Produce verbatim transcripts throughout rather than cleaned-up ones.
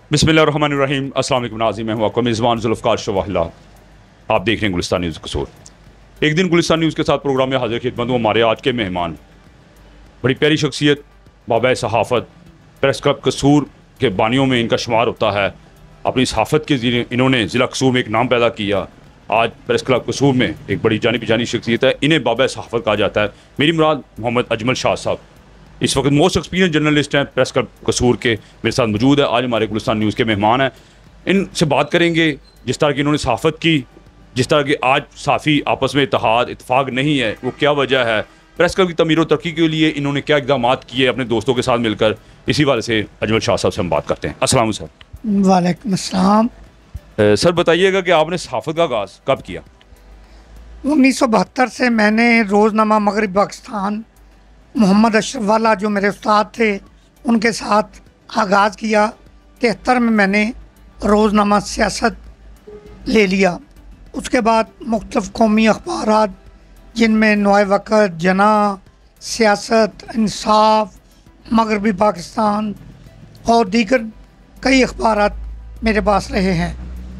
बिस्मिल्लाहिर्रहमानिर्रहीम। अस्सलाम वालेकुम नाज़रीन, मैं हूं आपका मेज़बान ज़ुल्फ़िकार शवाहिला। आप देख रहे हैं गुलिस्तान न्यूज़ कसूर। एक दिन गुलिस्तान न्यूज़ के साथ प्रोग्राम में हाजिर खिदमत हूँ। हमारे आज के मेहमान बड़ी प्यारी शख्सियत, बाबा सहाफ़त, प्रेस क्लब कसूर के बानियों में इनका शुमार होता है। अपनी सहाफ़त के ज़रिए इन्होंने ज़िला कसूर में एक नाम पैदा किया। आज प्रेस क्लब कसूर में एक बड़ी जानी पहचानी शख्सियत है, इन्हें बाबा सहाफ़त कहा जाता है। मेरी मुराद मोहम्मद अजमल शाह साहब इस वक्त मोस्ट एक्सपीरियंस जर्नलिस्ट हैं, प्रेस क्लब कसूर के मेरे साथ मौजूद है। आज हमारे गुलिस्तान न्यूज़ के मेहमान हैं। इनसे बात करेंगे जिस तरह की इन्होंने सहाफ़त की, जिस तरह की आज साफ़ी आपस में इत्तेहाद इत्तेफाक नहीं है, वो क्या वजह है, प्रेस क्लब की तमीर और तरक्की के लिए इन्होंने क्या इक़दाम किए अपने दोस्तों के साथ मिलकर। इसी वाले से अजमल शाह साहब से हम बात करते हैं। अस्सलाम सर। वालेकुम अस्सलाम। सर बताइएगा कि आपने सहाफ़त का आगाज़ कब किया? उन्नीस सौ बहत्तर से मैंने रोज़नामा मगरिब पाकिस्तान मोहम्मद अशरफ वाला जो मेरे उस्ताद थे उनके साथ आगाज़ किया। तिहत्तर में मैंने रोज़नामा सियासत ले लिया। उसके बाद मुख्तलिफ़ कौमी अखबारात जिनमें नए वक़्त, जना, सियासत, इंसाफ, मगरबी पाकिस्तान और दीगर कई अखबारात मेरे पास रहे हैं।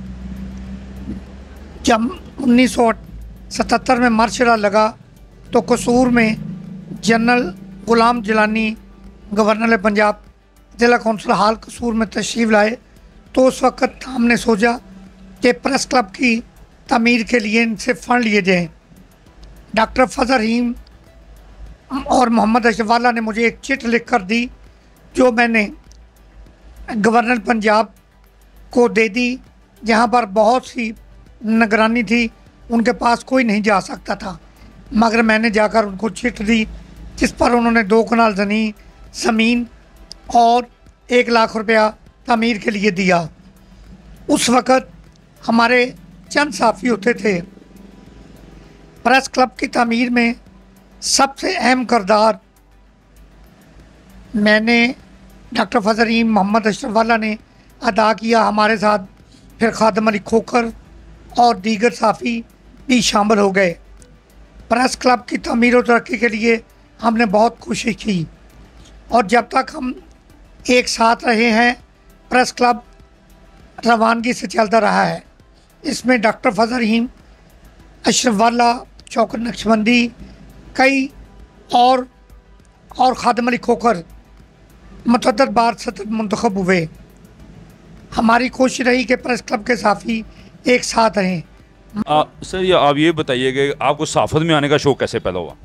जब उन्नीस सौ सतहत्तर में मार्शरा लगा तो कसूर में जनरल ग़ुलाम जिलानी गवर्नर पंजाब ज़िला कौंसिल हाल कसूर में तशरीफ़ लाए तो उस वक़्त हमने सोचा कि प्रेस क्लब की तमीर के लिए इनसे फ़ंड लिए जाएँ। डॉक्टर फजल रहीम और मोहम्मद अशरफ वाला ने मुझे एक चिट लिख कर दी जो मैंने गवर्नर पंजाब को दे दी, जहाँ पर बहुत सी निगरानी थी, उनके पास कोई नहीं जा सकता था। मगर मैंने जाकर उनको चिट दी जिस पर उन्होंने दो कनाल ज़मीन ज़मीन और एक लाख रुपया तमीर के लिए दिया। उस वक़्त हमारे चंद साफ़ी होते थे। प्रेस क्लब की तमीर में सबसे अहम किरदार मैंने, डॉक्टर फजल रहीम, मोहम्मद अशरफ वाला ने अदा किया। हमारे साथ फिर खादम अली खोखर और दीगर साफ़ी भी शामिल हो गए। प्रेस क्लब की तमीर और तरक्की के लिए हमने बहुत कोशिश की और जब तक हम एक साथ रहे हैं प्रेस क्लब रवानगी से चलता रहा है। इसमें डॉक्टर फजल रहीम, अशरफ वाला, शौकत नक्शबंदी, कई और और खादम अली खोखर मुतअद्दिद बार सदर मुंतखब हुए। हमारी कोशिश रही कि प्रेस क्लब के साफ़ी एक साथ रहें। आ, सर ये आप ये बताइए कि आपको सहाफ़त में आने का शौक़ कैसे पैदा हुआ?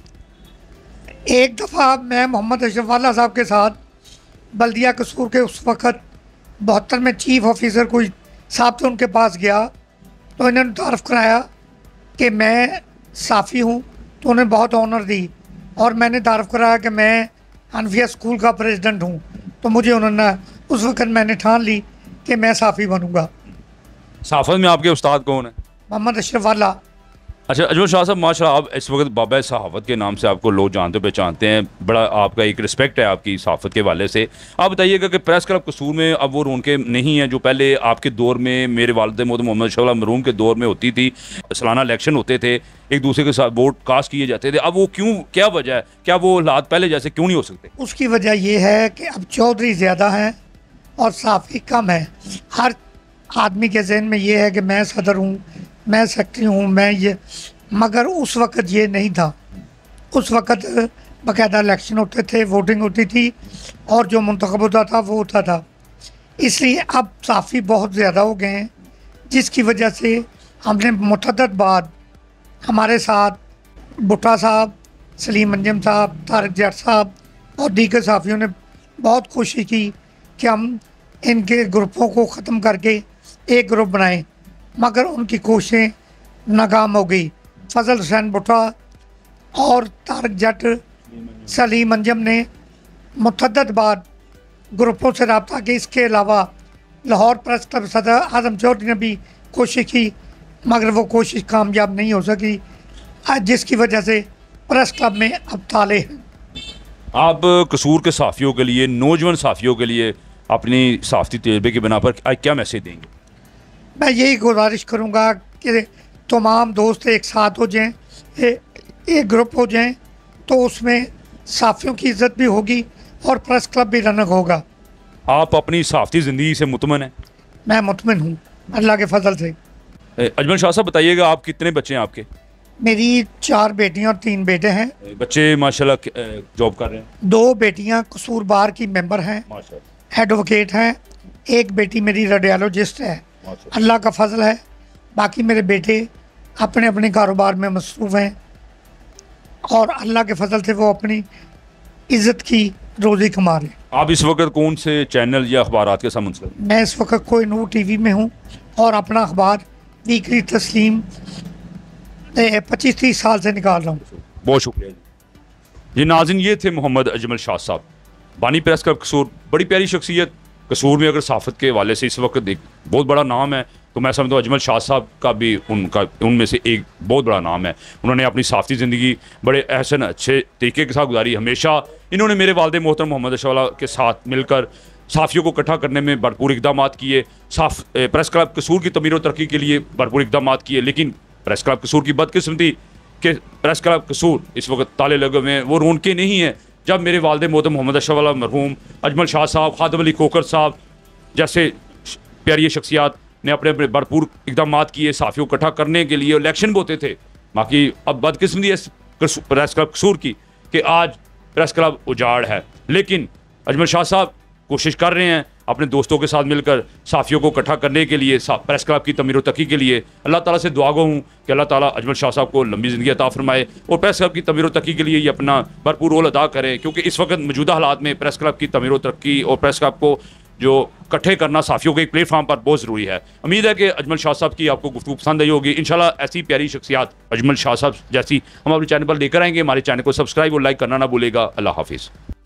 एक दफ़ा मैं मोहम्मद अशरफ वाला साहब के साथ बल्दिया कसूर के उस वक़्त बहत्तर में चीफ़ ऑफिसर कोई साहब थे, उनके पास गया तो इन्होंने तारफ़ कराया कि मैं साफ़ी हूँ, तो उन्हें बहुत ऑनर दी और मैंने तारफ़ कराया कि मैं हनफिया स्कूल का प्रेसिडेंट हूँ। तो मुझे उन्होंने उस वक़्त मैंने ठान ली कि मैं साफ़ी बनूँगा। सहाफ़त में आपके उस्ताद कौन है? मोहम्मद अशरफ वाला। अच्छा अजमल शाह साहब, माशाल्लाह आप इस वक्त बाबा सहाफ़त के नाम से आपको लोग जानते पहचानते हैं, बड़ा आपका एक रिस्पेक्ट है आपकी सहाफ़त के वाले से। आप बताइएगा कि प्रेस क्लब कसूर में अब वो रौनकें नहीं हैं जो पहले आपके दौर में, मेरे वालिद मोहम्मद मोहम्मद अशरफ मरहूम के दौर में होती थी। सालाना इलेक्शन होते थे, एक दूसरे के साथ वोट कास्ट किए जाते थे। अब वो क्यों, क्या वजह है, क्या वो हालात पहले जैसे क्यों नहीं हो सकते? उसकी वजह यह है कि अब चौधरी ज़्यादा हैं और साफ़ी कम है। हर आदमी के जहन में ये है कि मैं सदर हूँ, मैं सेक्रेटरी हूँ, मैं ये, मगर उस वक़्त ये नहीं था। उस वक़्त बाकायदा इलेक्शन होते थे, वोटिंग होती थी और जो मुंतखब होता था वो होता था। इसलिए अब साफ़ी बहुत ज़्यादा हो गए हैं, जिसकी वजह से हमने मुतअद्दिद बार हमारे साथ भुट्टा साहब, सलीम अंजम साहब, तारिक जट साहब और दीगर साफ़ियों ने बहुत कोशिश की कि हम इनके ग्रुपों को ख़त्म करके एक ग्रुप बनाएं, मगर उनकी कोशिशें नाकाम हो गई। फजल हुसैन भुट्टा और तारिक जट, सलीम अंजम ने मुतअद्दिद बार ग्रुपों से रब्ता किया। इसके अलावा लाहौर प्रेस क्लब सदर आज़म चौधरी ने भी कोशिश की, मगर वो कोशिश कामयाब नहीं हो सकी, जिसकी वजह से प्रेस क्लब में अब ताले हैं। आप कसूर के साफ़ियों के लिए, नौजवान साफ़ियों के लिए अपनी साफ़ती तजर्बे की बिना पर आज क्या मैसेज देंगे? मैं यही गुजारिश करूँगा कि तमाम दोस्त एक साथ हो जाएं, एक ग्रुप हो जाएं, तो उसमें साफ़ियों की इज़्ज़त भी होगी और प्रेस क्लब भी रनक होगा। आप अपनी सहाफ़ती ज़िंदगी से मुतमन हैं? मैं मुतमिन हूँ अल्लाह के फजल से। ए, अजमल शाह साहब बताइएगा, आप कितने बच्चे हैं आपके? मेरी चार बेटियां और तीन बेटे हैं। ए, बच्चे माशाल्लाह ए, जॉब कर रहे हैं? दो बेटियां कसूर बार की मेंबर हैं, माशाल्लाह। एडवोकेट हैं। एक बेटी मेरी रेडियोलॉजिस्ट है। माशाल्लाह। अल्लाह का फजल है। बाकी मेरे बेटे अपने अपने कारोबार में मसरूफ़ हैं और अल्लाह के फजल से वो अपनी इज़्ज़त की रोज़ी कमा रहे हैं। आप इस वक्त कौन से चैनल या अखबारात के साथ मुंसलिक हैं? मैं इस वक्त कोई नूर टीवी में हूँ और अपना अखबार वीकली तस्लीम पच्चीस तीस साल से निकाल रहा हूँ। बहुत शुक्रिया जी। ये नाज़रीन, ये थे मोहम्मद अजमल शाह साहब, बानी प्रेस क्लब कसूर। बड़ी प्यारी शख्सियत। कसूर में अगर सहाफ़त के हवाले से इस वक्त एक बहुत बड़ा नाम है तो मैं समझता हूँ अजमल शाह साहब का भी उनका उनमें से एक बहुत बड़ा नाम है। उन्होंने अपनी सहाफ़ती ज़िंदगी बड़े अहसन अच्छे तरीके के साथ गुजारी। हमेशा इन्होंने मेरे वालिद मोहतरम मोहम्मद अशफाक के साथ मिलकर सहाफ़ियों को इकट्ठा करने में भरपूर इक़दाम किए। साफ प्रेस क्लब कसूर की तमीर व तरक्की के लिए भरपूर इक़दाम किए। लेकिन प्रेस क्लब कसूर की बदकिस्मती कि प्रेस क्लब कसूर इस वक्त ताले लगे हुए हैं, वो रौनकें नहीं हैं। जब मेरे वालिद मोहतरम मोहम्मद अशफाक मरहूम अजमल शाह साहब, खादम अली खोखर साहब जैसे प्यारी शख्सियात ने अपने अपने भरपूर इक़दाम किए सहाफ़ियों को इकट्ठा करने के लिए, इलेक्शन होते थे। बाकी अब बदकिस्मती है प्रेस क्लब कसूर की कि आज प्रेस क्लब उजाड़ है। लेकिन अजमल शाह साहब कोशिश कर रहे हैं अपने दोस्तों के साथ मिलकर सहाफ़ियों को इकट्ठा करने के लिए, प्रेस क्लब की तमीर व तरक्की के लिए। अल्लाह ताला से दुआ गो हूँ कि अल्लाह ताला अजमल शाह साहब को लंबी ज़िंदगी अता फरमाए और प्रेस क्लब की तमीर व तरक्की के लिए ये अपना भरपूर रोल अदा करें, क्योंकि इस वक्त मौजूदा हालात में प्रेस क्लब की तमीर व तरक्की और प्रेस क्लब को जो इकट्ठे करना सहाफ़ियों के एक प्लेटफॉर्म पर बहुत ज़रूरी है। उम्मीद है कि अजमल शाह साहब की आपको गुफ्तगू पसंद आई होगी। इंशाल्लाह ऐसी प्यारी शख्सियात अजमल शाह साहब जैसी हम अपने चैनल पर लेकर आएंगे। हमारे चैनल को सब्सक्राइब और लाइक करना ना भूलेगा। अल्लाह हाफिज़।